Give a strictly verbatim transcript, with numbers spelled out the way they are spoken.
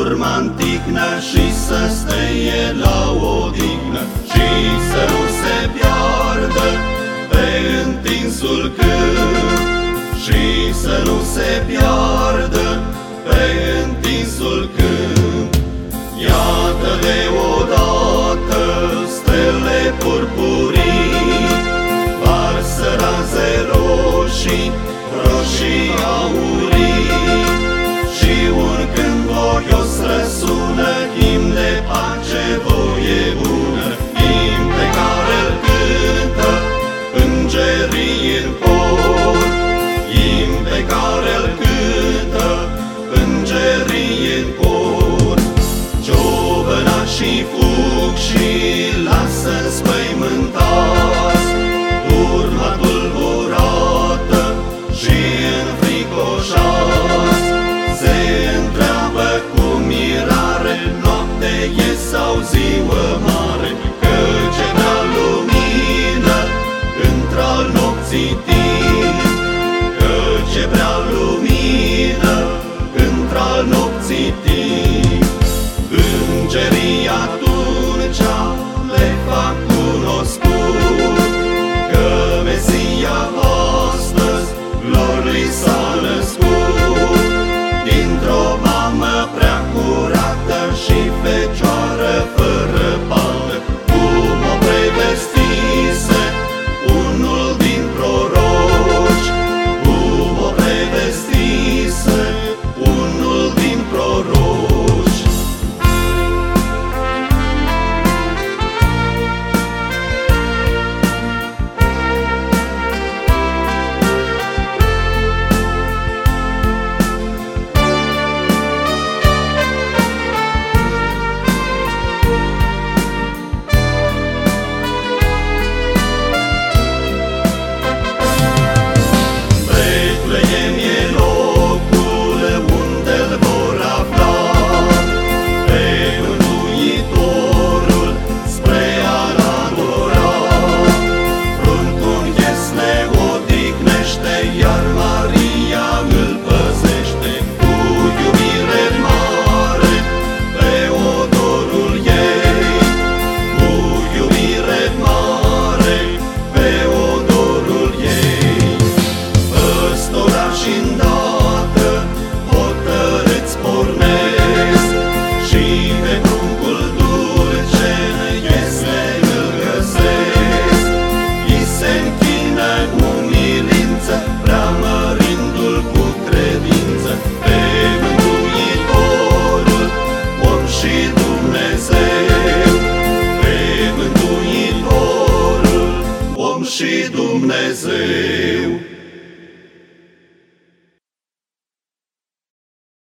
urma în tihnă și să steie la odihnă și să nu se piardă pe întinsul câmp, și să nu se piardă pe întinsul câmp. Iată deodată stele purpurii, varsă raze roșii, roșii aurii, și un cânt glorios răsună, himn de pace, voie bună, himn pe care-l cântă îngerii în cor, himn pe care-l cântă îngerii în cor. Ciobănașii fug și lasă înspăimântați turma tulburată și înfricoșați. Se întreabă cu mirare, noapte e sau ziua mare, căci e prea lumină într-al nopții timp, căci e prea lumină într-al nopții timp. Îngerii atunci le fac cunoscut că Mesia astăzi lor li s-a născut. Dintr-o mamă prea curată și fecioară fără pată, cum o prevestise unul din proroci, cum o prevestise unul din proroci. Iar Maria îl păzește cu iubire mare pe odorul ei, cu iubire mare pe odorul ei. Păstorași îndată hotărâți pornesc și pe pruncul dulce iese îl găsesc. I se închină umilință, preamărindu-l cu credință pe Mântuitorul, om și Dumnezeu, pe Mântuitorul, om și Dumnezeu.